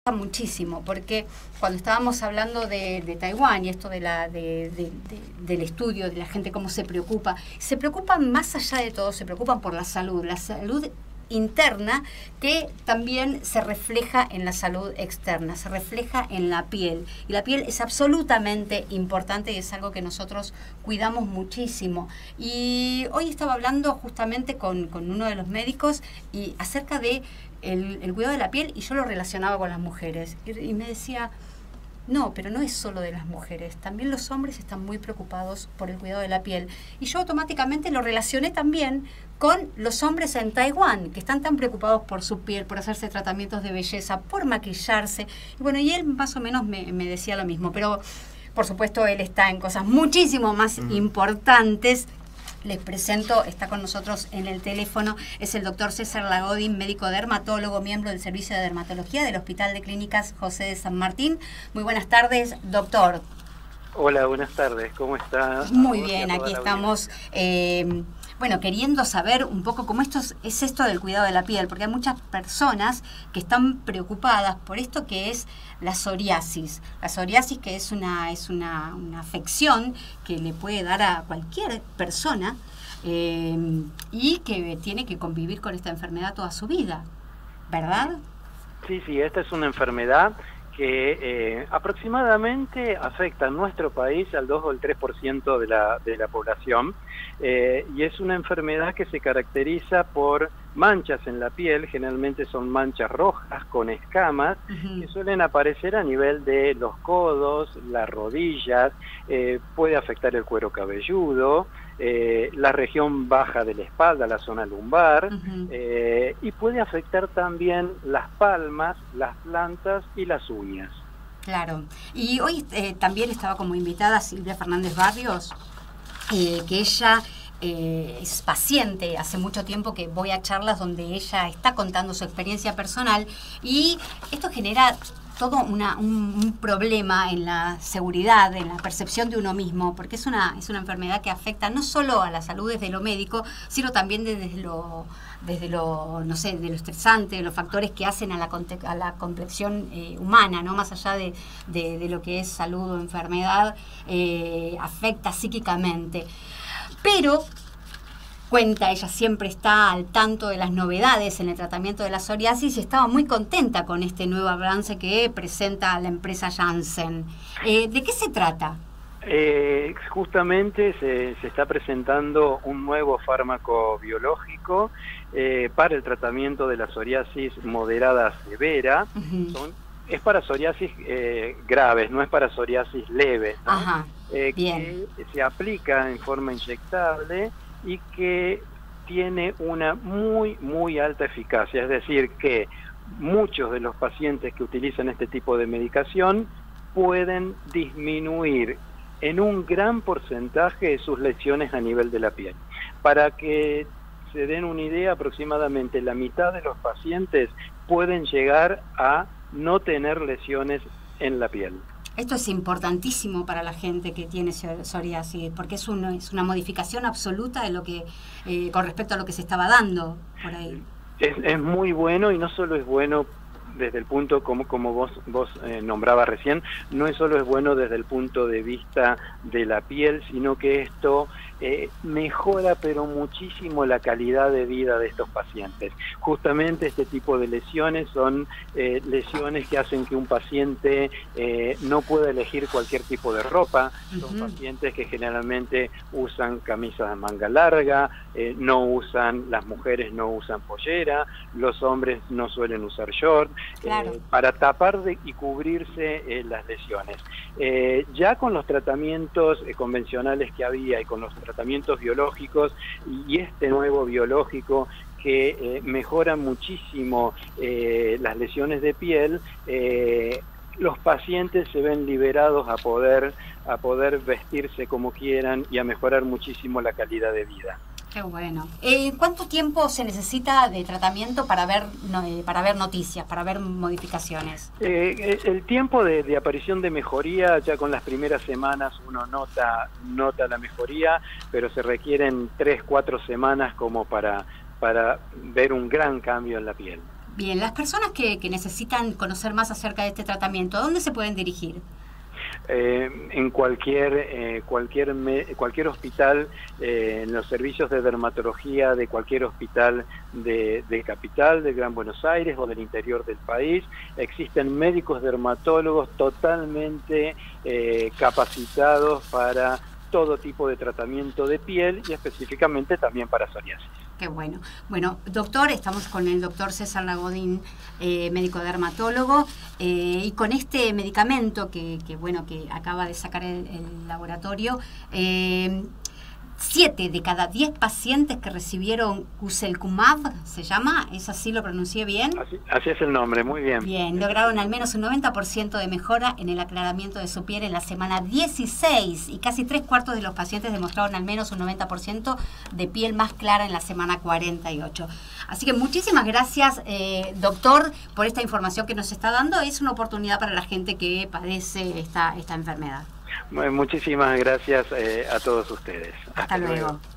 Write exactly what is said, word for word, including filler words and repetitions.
muchísimo, porque cuando estábamos hablando de, de Taiwán y esto de la, de, de, de, del estudio de la gente, cómo se preocupa, se preocupan más allá de todo, se preocupan por la salud, la salud interna, que también se refleja en la salud externa, se refleja en la piel. Y la piel es absolutamente importante y es algo que nosotros cuidamos muchísimo. Y hoy estaba hablando justamente con, con uno de los médicos y acerca de el, el cuidado de la piel, y yo lo relacionaba con las mujeres. Y, y me decía, no, pero no es solo de las mujeres, también los hombres están muy preocupados por el cuidado de la piel. Y yo automáticamente lo relacioné también con los hombres en Taiwán, que están tan preocupados por su piel, por hacerse tratamientos de belleza, por maquillarse. Y bueno, y él más o menos me, me decía lo mismo, pero por supuesto él está en cosas muchísimo más mm. importantes. Les presento, está con nosotros en el teléfono, es el doctor César Lagodin, médico dermatólogo, miembro del Servicio de Dermatología del Hospital de Clínicas José de San Martín. Muy buenas tardes, doctor. Hola, buenas tardes, ¿cómo está? Muy bien, aquí estamos, eh, bueno, queriendo saber un poco cómo esto es, es esto del cuidado de la piel, porque hay muchas personas que están preocupadas por esto que es la psoriasis. La psoriasis, que es una, es una, una afección que le puede dar a cualquier persona eh, y que tiene que convivir con esta enfermedad toda su vida, ¿verdad? Sí, sí, esta es una enfermedad que eh, aproximadamente afecta en nuestro país al dos o el tres por ciento de la, de la población, eh, y es una enfermedad que se caracteriza por manchas en la piel, generalmente son manchas rojas con escamas, uh-huh. que suelen aparecer a nivel de los codos, las rodillas, eh, puede afectar el cuero cabelludo, eh, la región baja de la espalda, la zona lumbar, uh-huh. eh, y puede afectar también las palmas, las plantas y las uñas. Claro. Y hoy eh, también estaba como invitada Silvia Fernández Barrios, eh, que ella eh, es paciente, hace mucho tiempo que voy a charlas donde ella está contando su experiencia personal, y esto genera todo una, un, un problema en la seguridad, en la percepción de uno mismo, porque es una, es una enfermedad que afecta no solo a la salud desde lo médico, sino también desde lo, desde lo, no sé, de lo estresante, de los factores que hacen a la, a la complexión eh, humana, ¿no? Más allá de, de, de lo que es salud o enfermedad, eh, afecta psíquicamente. Pero cuenta, ella siempre está al tanto de las novedades en el tratamiento de la psoriasis y estaba muy contenta con este nuevo avance que presenta la empresa Janssen. Eh, ¿De qué se trata? Eh, justamente se, se está presentando un nuevo fármaco biológico eh, para el tratamiento de la psoriasis moderada severa. Uh-huh. Son, es para psoriasis eh, graves, no es para psoriasis leves, ¿no? Ajá. Eh, Bien. Que se aplica en forma inyectable y que tiene una muy, muy alta eficacia. Es decir, que muchos de los pacientes que utilizan este tipo de medicación pueden disminuir en un gran porcentaje sus lesiones a nivel de la piel. Para que se den una idea, aproximadamente la mitad de los pacientes pueden llegar a no tener lesiones en la piel. Esto es importantísimo para la gente que tiene psoriasis, porque es, un, es una modificación absoluta de lo que eh, con respecto a lo que se estaba dando por ahí. Es, es muy bueno, y no solo es bueno desde el punto, como, como vos, vos eh, nombrabas recién, no es solo es bueno desde el punto de vista de la piel, sino que esto eh, mejora pero muchísimo la calidad de vida de estos pacientes. Justamente este tipo de lesiones son eh, lesiones que hacen que un paciente eh, no pueda elegir cualquier tipo de ropa. Uh-huh. Son pacientes que generalmente usan camisas de manga larga, eh, no usan, las mujeres no usan pollera, los hombres no suelen usar short. Claro. Eh, para tapar de, y cubrirse eh, las lesiones. Eh, ya con los tratamientos eh, convencionales que había y con los tratamientos biológicos y este nuevo biológico que eh, mejora muchísimo eh, las lesiones de piel, eh, los pacientes se ven liberados a poder, a poder vestirse como quieran y a mejorar muchísimo la calidad de vida. Qué bueno. Eh, ¿Cuánto tiempo se necesita de tratamiento para ver no, eh, para ver noticias, para ver modificaciones? Eh, el tiempo de, de aparición de mejoría, ya con las primeras semanas uno nota nota la mejoría, pero se requieren tres, cuatro semanas como para, para ver un gran cambio en la piel. Bien, las personas que, que necesitan conocer más acerca de este tratamiento, ¿a dónde se pueden dirigir? Eh, en cualquier eh, cualquier me, cualquier hospital, eh, en los servicios de dermatología de cualquier hospital de, de capital, del Gran Buenos Aires o del interior del país, existen médicos dermatólogos totalmente eh, capacitados para todo tipo de tratamiento de piel y específicamente también para psoriasis. Qué bueno. Bueno, doctor, estamos con el doctor César Lagodín, eh, médico dermatólogo, eh, y con este medicamento que, que, bueno, que acaba de sacar el, el laboratorio, eh, siete de cada diez pacientes que recibieron Guselkumab, ¿se llama? ¿Es así, lo pronuncié bien? Así, así es el nombre, muy bien. Bien, lograron al menos un noventa por ciento de mejora en el aclaramiento de su piel en la semana dieciséis y casi tres cuartos de los pacientes demostraron al menos un noventa por ciento de piel más clara en la semana cuarenta y ocho. Así que muchísimas gracias, eh, doctor, por esta información que nos está dando. Es una oportunidad para la gente que padece esta, esta enfermedad. Muchísimas gracias eh, a todos ustedes. Hasta, Hasta luego. luego.